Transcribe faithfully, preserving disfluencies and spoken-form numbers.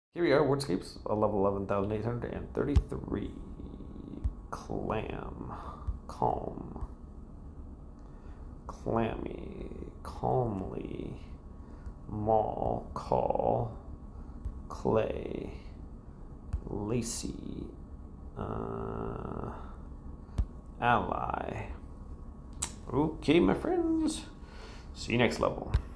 Here we are, Wordscapes, a level eleven thousand eight hundred thirty-three. Clam, calm, clammy, calmly, mall, call, clay, lacy, uh, ally. Okay, my friends, see you next level.